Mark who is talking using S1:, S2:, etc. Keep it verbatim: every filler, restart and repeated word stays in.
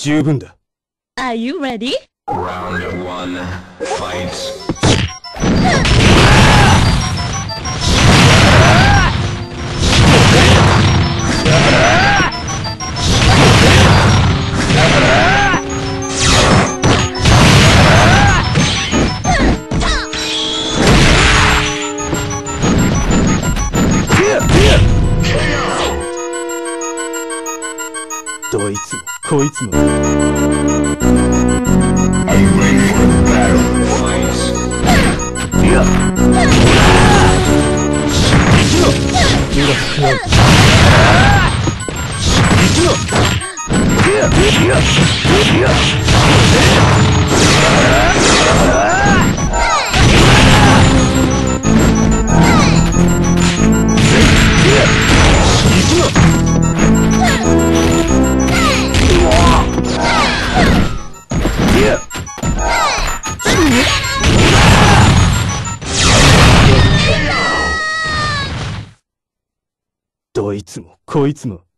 S1: 十分だ。
S2: Are you ready?
S3: Round one, fight.
S1: どいつもこいつも。
S3: Are you ready for the battle? Fight.
S1: いや。行くの。目が少ない。行くの。いやいやいや。どいつもこいつも。